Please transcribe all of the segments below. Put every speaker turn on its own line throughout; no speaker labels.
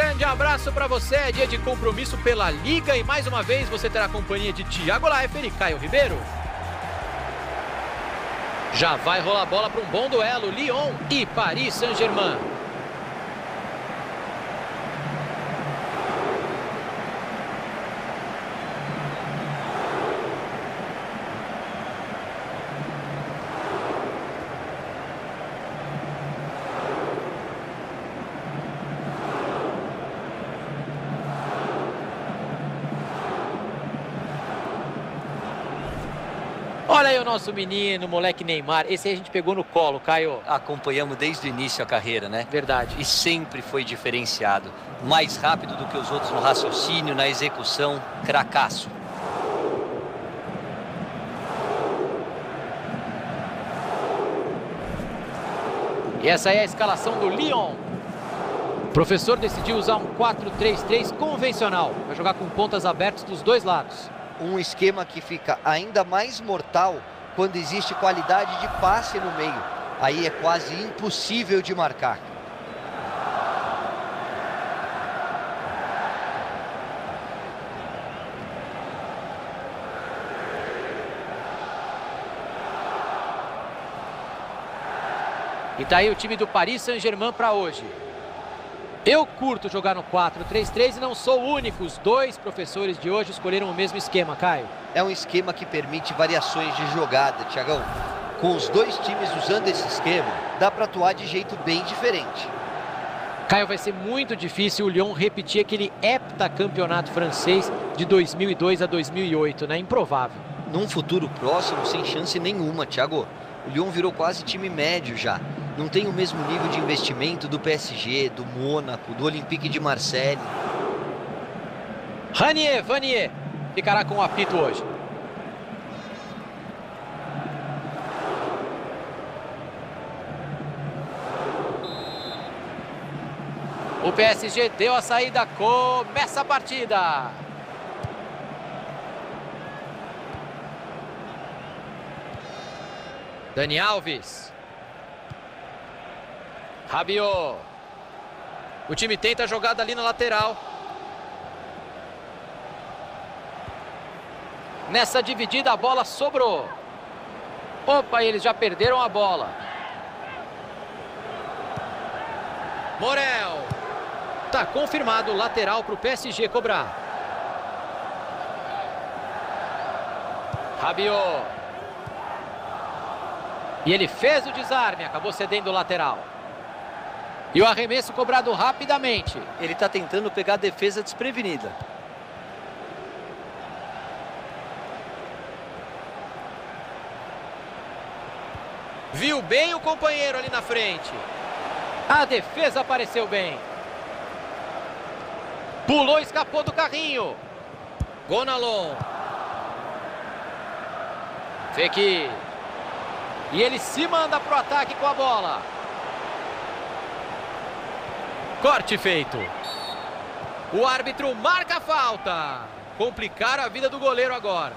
grande abraço para você. É dia de compromisso pela Liga e mais uma vez você terá a companhia de Thiago Leifert e Caio Ribeiro. Já vai rolar a bola para um bom duelo, Lyon e Paris Saint-Germain. Olha aí o nosso menino, moleque Neymar. Esse aí a gente pegou no colo, Caio.
Acompanhamos desde o início a carreira, né?
Verdade.
E sempre foi diferenciado. Mais rápido do que os outros no raciocínio, na execução, cracaço.
E essa é a escalação do Lyon. O professor decidiu usar um 4-3-3 convencional. Vai jogar com pontas abertas dos dois lados.
Um esquema que fica ainda mais mortal quando existe qualidade de passe no meio. Aí é quase impossível de marcar.
E tá aí o time do Paris Saint-Germain para hoje. Eu curto jogar no 4-3-3 e não sou o único. Os dois professores de hoje escolheram o mesmo esquema, Caio.
É um esquema que permite variações de jogada, Thiagão. Com os dois times usando esse esquema, dá para atuar de jeito bem diferente.
Caio, vai ser muito difícil o Lyon repetir aquele heptacampeonato francês de 2002 a 2008, né? Improvável.
Num futuro próximo, sem chance nenhuma, Thiago. O Lyon virou quase time médio já. Não tem o mesmo nível de investimento do PSG, do Mônaco, do Olympique de Marseille.
Vanier ficará com o apito hoje. O PSG deu a saída, começa a partida. Dani Alves. Rabiot. O time tenta a jogada ali na lateral. Nessa dividida a bola sobrou. Opa, eles já perderam a bola. Morel. Tá confirmado o lateral para o PSG cobrar. Rabiot. E ele fez o desarme, acabou cedendo o lateral. E o arremesso cobrado rapidamente.
Ele está tentando pegar a defesa desprevenida.
Viu bem o companheiro ali na frente. A defesa apareceu bem. Pulou, escapou do carrinho. Gonalon. Fekir. E ele se manda para o ataque com a bola. Corte feito. O árbitro marca a falta. Complicaram a vida do goleiro agora.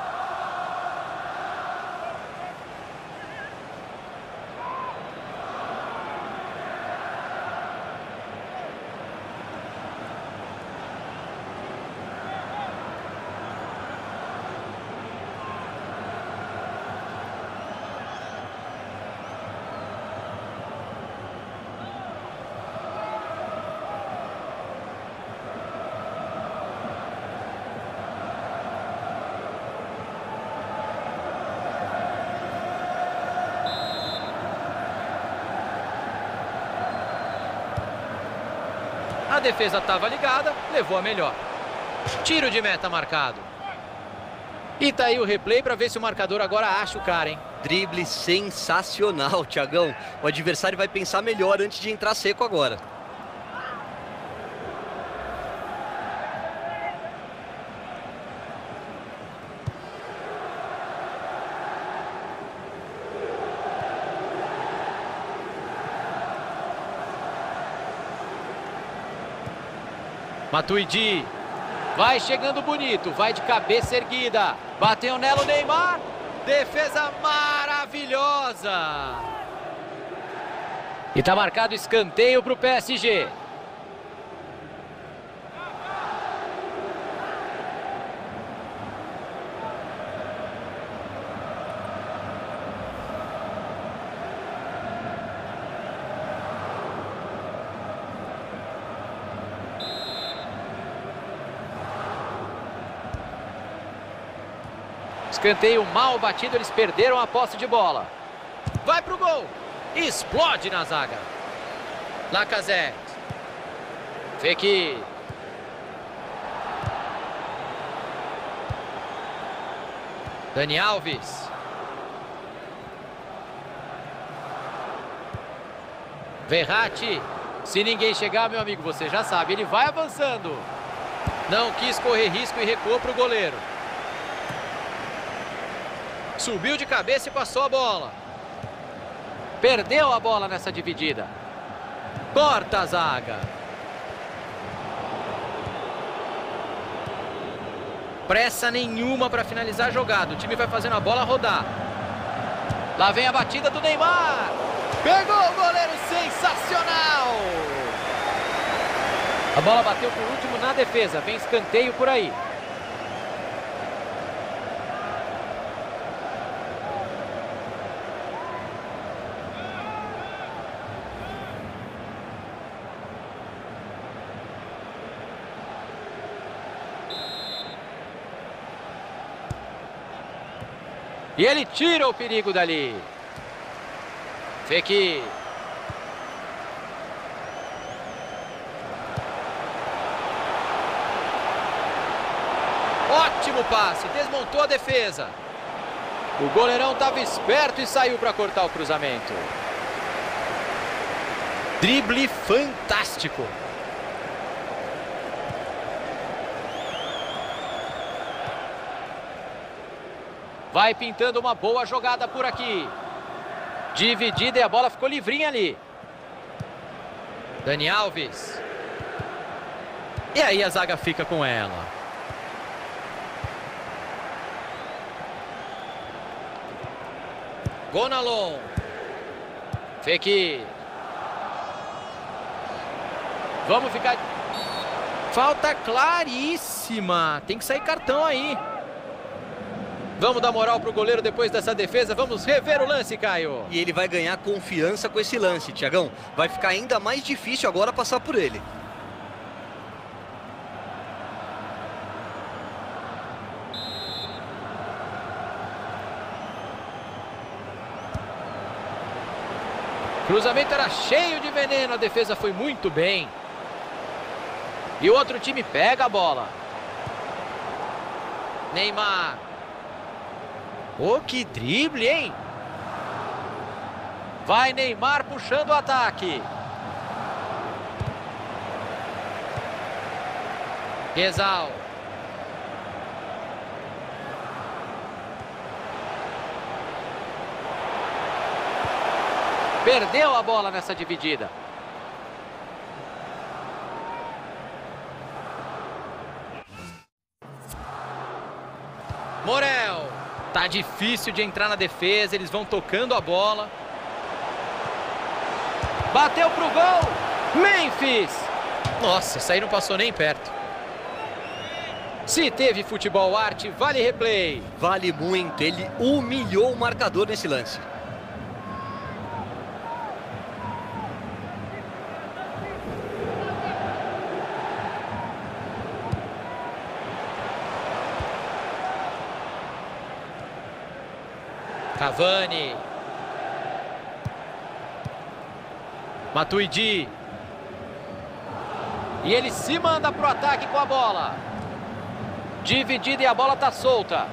A defesa estava ligada, levou a melhor. Tiro de meta marcado. E tá aí o replay para ver se o marcador agora acha o cara, hein?
Drible sensacional, Thiagão. O adversário vai pensar melhor antes de entrar seco agora.
Matuidi, vai chegando bonito, vai de cabeça erguida, bateu nela o Neymar, defesa maravilhosa. E tá marcado escanteio para o PSG. Escanteio mal batido, eles perderam a posse de bola. Vai pro gol. Explode na zaga. Lacazette. Fekir. Dani Alves. Verratti. Se ninguém chegar, meu amigo, você já sabe, ele vai avançando. Não quis correr risco e recuou para o goleiro. Subiu de cabeça e passou a bola. Perdeu a bola nessa dividida. Corta a zaga. Pressa nenhuma para finalizar a jogada. O time vai fazendo a bola rodar. Lá vem a batida do Neymar. Pegou o goleiro, sensacional! A bola bateu por último na defesa. Vem escanteio por aí. E ele tira o perigo dali. Fekir. Ótimo passe, desmontou a defesa. O goleirão estava esperto e saiu para cortar o cruzamento. Drible fantástico. Vai pintando uma boa jogada por aqui. Dividida e a bola ficou livrinha ali. Dani Alves. E aí a zaga fica com ela. Gonalon. Fekir. Vamos ficar... Falta claríssima. Tem que sair cartão aí. Vamos dar moral pro goleiro depois dessa defesa. Vamos rever o lance, Caio.
E ele vai ganhar confiança com esse lance, Thiagão. Vai ficar ainda mais difícil agora passar por ele.
Cruzamento era cheio de veneno. A defesa foi muito bem. E o outro time pega a bola. Neymar. Oh, que drible, hein? Vai Neymar puxando o ataque. Gezal. Perdeu a bola nessa dividida. Morel. Tá difícil de entrar na defesa, eles vão tocando a bola. Bateu pro gol. Memphis. Nossa, isso aí não passou nem perto. Se teve futebol arte, vale replay.
Vale muito, ele humilhou o marcador nesse lance.
Cavani. Matuidi. E ele se manda pro ataque com a bola. Dividida e a bola tá solta.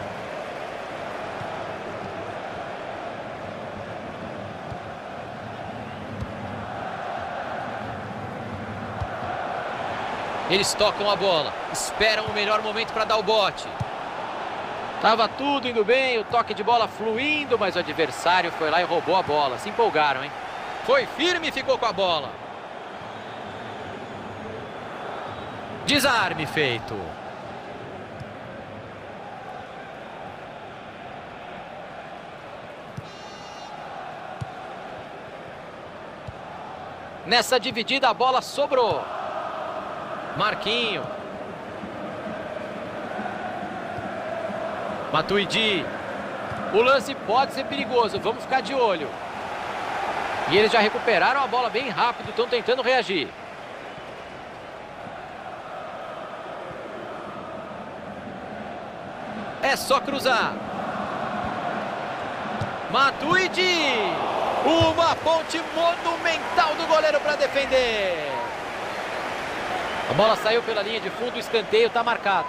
Eles tocam a bola. Esperam o melhor momento para dar o bote. Tava tudo indo bem, o toque de bola fluindo, mas o adversário foi lá e roubou a bola. Se empolgaram, hein? Foi firme e ficou com a bola. Desarme feito. Nessa dividida a bola sobrou. Marquinho. Matuidi. O lance pode ser perigoso, vamos ficar de olho. E eles já recuperaram a bola bem rápido, estão tentando reagir. É só cruzar. Matuidi. Uma ponte monumental do goleiro para defender. A bola saiu pela linha de fundo, o escanteio está marcado.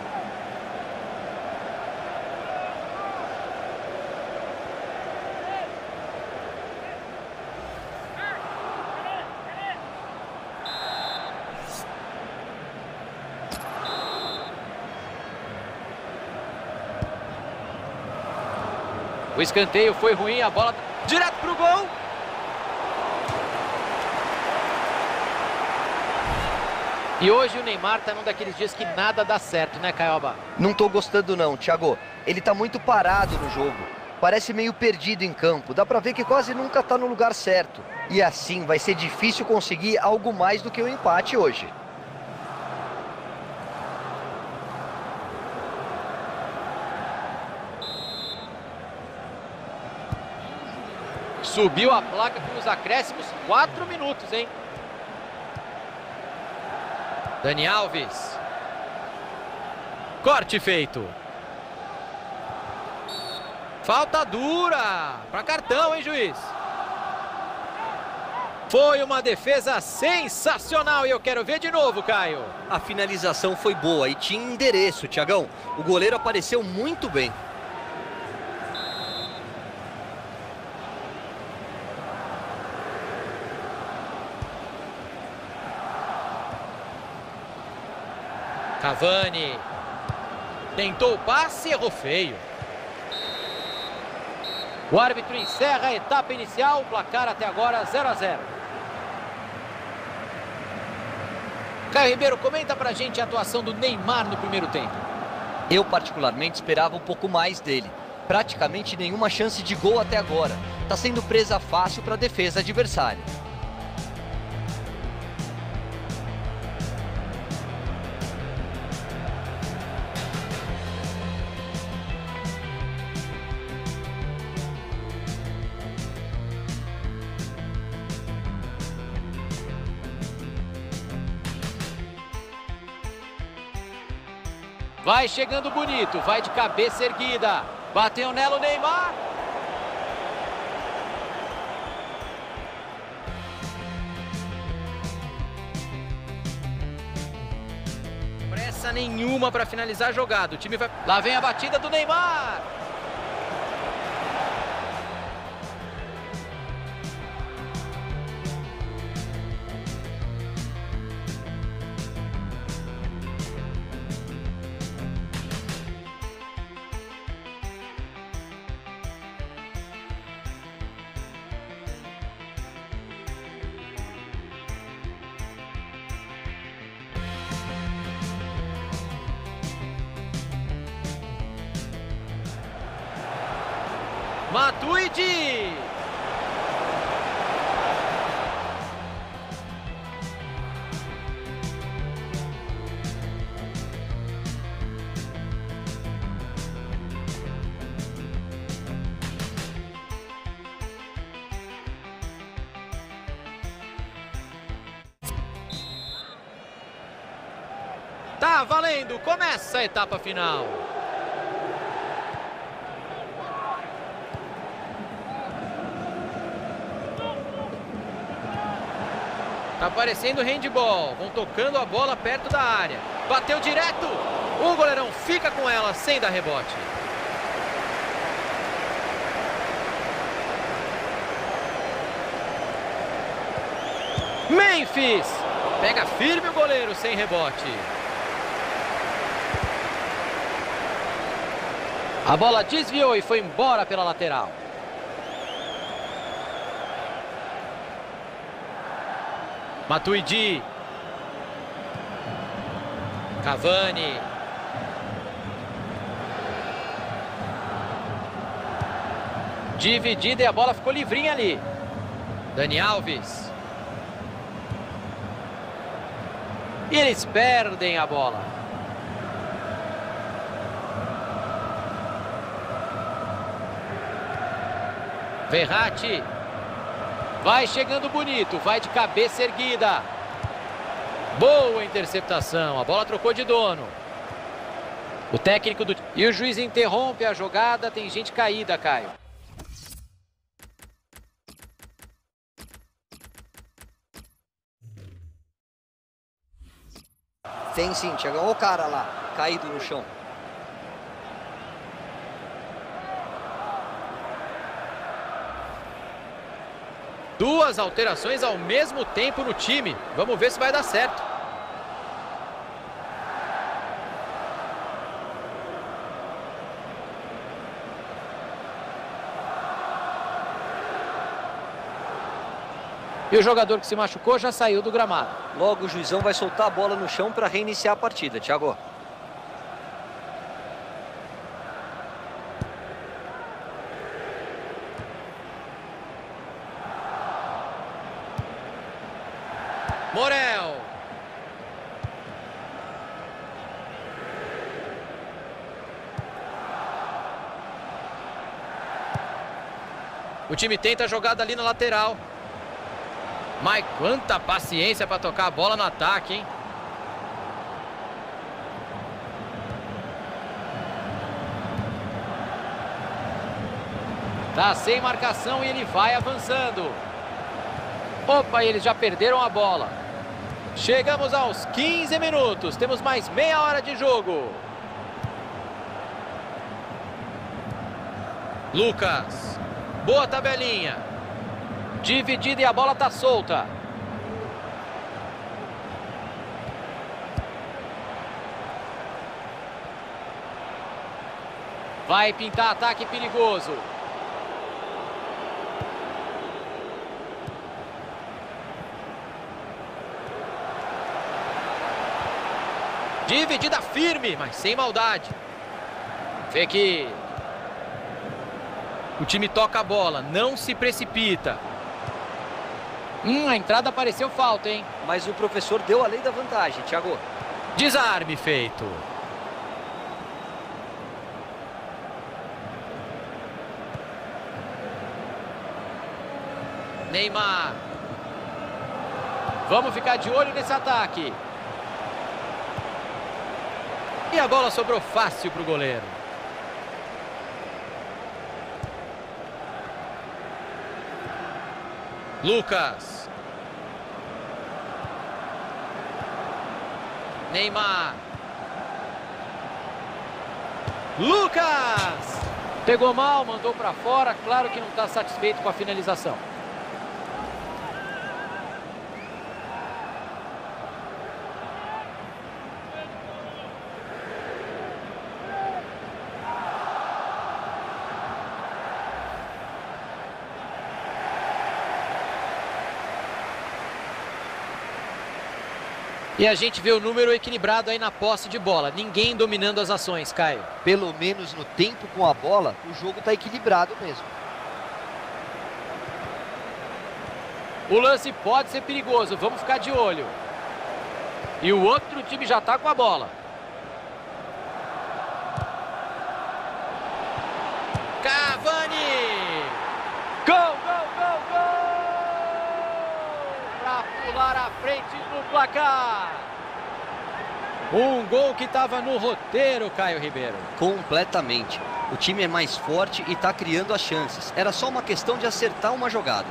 O escanteio foi ruim, a bola direto pro gol. E hoje o Neymar tá num daqueles dias que nada dá certo, né, Caioba?
Não tô gostando não, Thiago. Ele tá muito parado no jogo. Parece meio perdido em campo. Dá pra ver que quase nunca tá no lugar certo. E assim vai ser difícil conseguir algo mais do que o empate hoje.
Subiu a placa com os acréscimos, 4 minutos, hein? Dani Alves. Corte feito. Falta dura. Para cartão, hein, juiz? Foi uma defesa sensacional e eu quero ver de novo, Caio.
A finalização foi boa e tinha endereço, Thiagão. O goleiro apareceu muito bem.
Cavani. Tentou o passe e errou feio. O árbitro encerra a etapa inicial. O placar até agora 0 a 0. Caio Ribeiro, comenta pra gente a atuação do Neymar no primeiro tempo.
Eu particularmente esperava um pouco mais dele. Praticamente nenhuma chance de gol até agora. Tá sendo presa fácil para a defesa adversária.
Vai chegando bonito, vai de cabeça erguida. Bateu nela o Neymar. Pressa nenhuma para finalizar a jogada. O time vai... Lá vem a batida do Neymar. Matuidi. Tá valendo, começa a etapa final. Tá parecendo handball, vão tocando a bola perto da área. Bateu direto, o goleirão fica com ela sem dar rebote. Memphis, pega firme o goleiro sem rebote. A bola desviou e foi embora pela lateral. Matuidi. Cavani. Dividida e a bola ficou livrinha ali. Dani Alves. E eles perdem a bola. Verratti. Vai chegando bonito, vai de cabeça erguida. Boa interceptação, a bola trocou de dono. O técnico do... E o juiz interrompe a jogada, tem gente caída, Caio.
Tem sim, Thiago. Olha o cara lá, caído no chão.
Duas alterações ao mesmo tempo no time. Vamos ver se vai dar certo. E o jogador que se machucou já saiu do gramado.
Logo o juizão vai soltar a bola no chão para reiniciar a partida, Thiago.
Morel. O time tenta a jogada ali na lateral. Mas quanta paciência para tocar a bola no ataque, hein? Tá sem marcação e ele vai avançando. Opa, eles já perderam a bola. Chegamos aos 15 minutos. Temos mais meia hora de jogo. Lucas. Boa tabelinha. Dividida e a bola tá solta. Vai pintar ataque perigoso. Dividida firme, mas sem maldade. Vê que o time toca a bola, não se precipita. A entrada pareceu falta, hein?
Mas o professor deu a lei da vantagem, Thiago.
Desarme feito. Neymar. Vamos ficar de olho nesse ataque. E a bola sobrou fácil para o goleiro. Lucas. Neymar. Lucas. Pegou mal, mandou para fora. Claro que não está satisfeito com a finalização. E a gente vê o número equilibrado aí na posse de bola. Ninguém dominando as ações, Caio.
Pelo menos no tempo com a bola, o jogo está equilibrado mesmo.
O lance pode ser perigoso, vamos ficar de olho. E o outro time já está com a bola. Cavani! Gol, gol, gol, gol! Para pular à frente no placar. Um gol que estava no roteiro, Caio Ribeiro.
Completamente. O time é mais forte e está criando as chances. Era só uma questão de acertar uma jogada.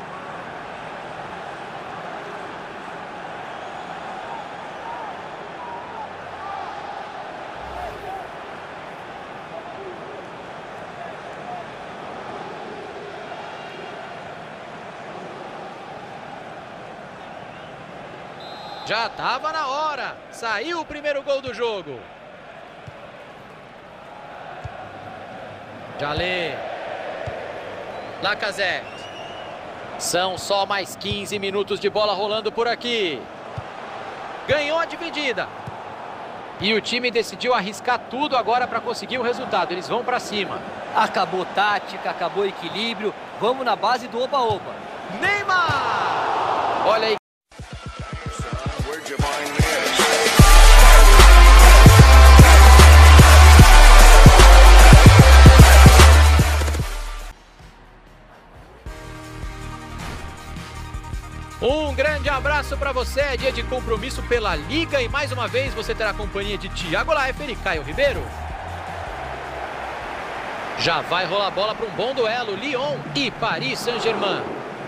Já estava na hora. Saiu o primeiro gol do jogo. Jalé. Lacazette. São só mais 15 minutos de bola rolando por aqui. Ganhou a dividida. E o time decidiu arriscar tudo agora para conseguir o resultado. Eles vão para cima.
Acabou tática, acabou equilíbrio. Vamos na base do oba-oba.
Neymar! Olha aí. Um grande abraço para você, é dia de compromisso pela Liga e mais uma vez você terá a companhia de Thiago Leifert e Caio Ribeiro. Já vai rolar a bola para um bom duelo, Lyon e Paris Saint-Germain.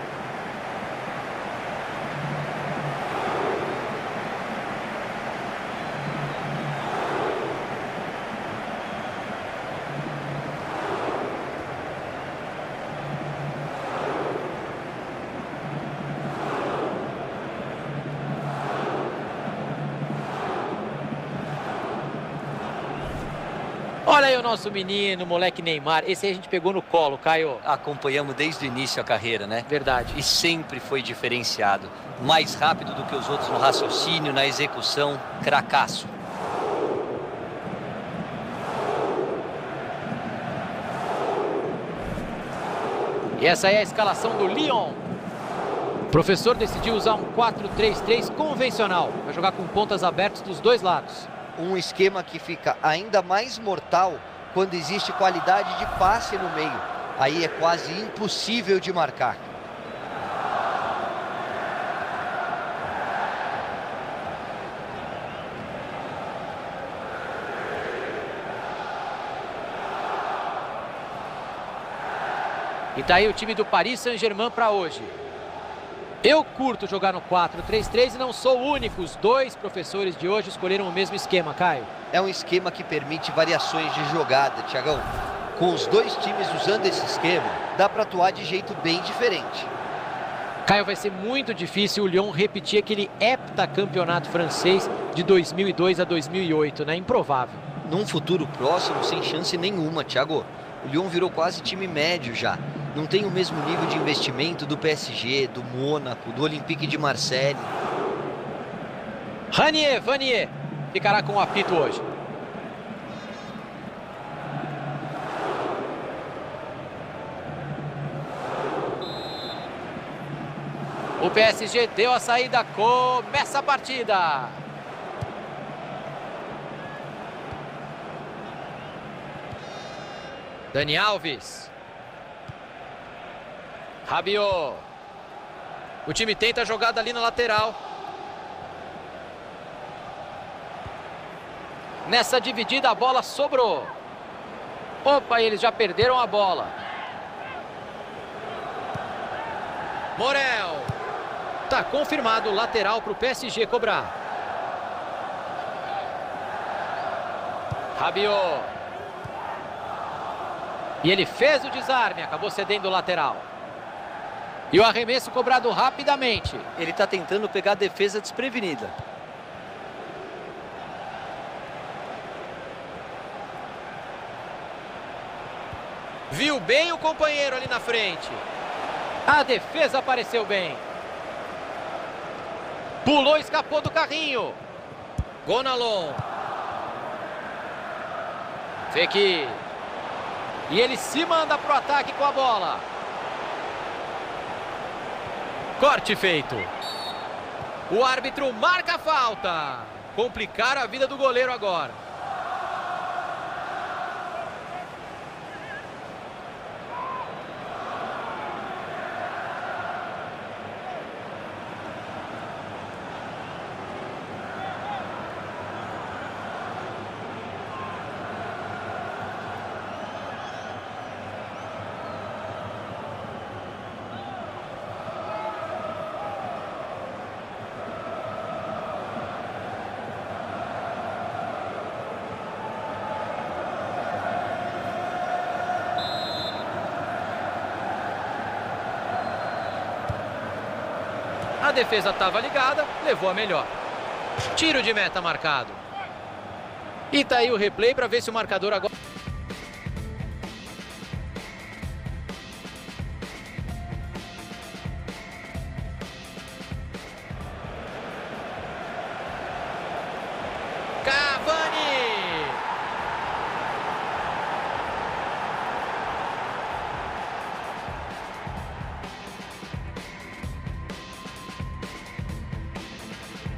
Olha aí o nosso menino, moleque Neymar. Esse aí a gente pegou no colo, Caio.
Acompanhamos desde o início a carreira, né?
Verdade.
E sempre foi diferenciado. Mais rápido do que os outros no raciocínio, na execução, cracaço.
E essa é a escalação do Lyon. O professor decidiu usar um 4-3-3 convencional. Vai jogar com pontas abertas dos dois lados.
Um esquema que fica ainda mais mortal quando existe qualidade de passe no meio. Aí é quase impossível de marcar.
E tá aí o time do Paris Saint-Germain para hoje. Eu curto jogar no 4-3-3 e não sou o único. Os dois professores de hoje escolheram o mesmo esquema, Caio.
É um esquema que permite variações de jogada, Thiagão. Com os dois times usando esse esquema, dá para atuar de jeito bem diferente.
Caio, vai ser muito difícil o Lyon repetir aquele heptacampeonato francês de 2002 a 2008, né? Improvável.
Num futuro próximo, sem chance nenhuma, Thiago. O Lyon virou quase time médio já. Não tem o mesmo nível de investimento do PSG, do Mônaco, do Olympique de Marseille.
Ranier, Vanier, ficará com o apito hoje. O PSG deu a saída, começa a partida. Dani Alves. Rabiot. O time tenta a jogada ali na lateral. Nessa dividida a bola sobrou. Opa, eles já perderam a bola. Morel. Tá confirmado o lateral para o PSG cobrar. Rabiot. E ele fez o desarme, acabou cedendo o lateral. E o arremesso cobrado rapidamente.
Ele está tentando pegar a defesa desprevenida.
Viu bem o companheiro ali na frente. A defesa apareceu bem. Pulou, escapou do carrinho. Gonalon. Fekir. E ele se manda para o ataque com a bola. Corte feito. O árbitro marca a falta. Complicaram a vida do goleiro agora. A defesa estava ligada, levou a melhor. Tiro de meta marcado. E tá aí o replay para ver se o marcador agora... Cavani!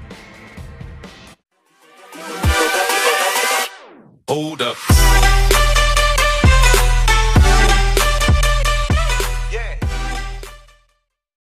Hold up.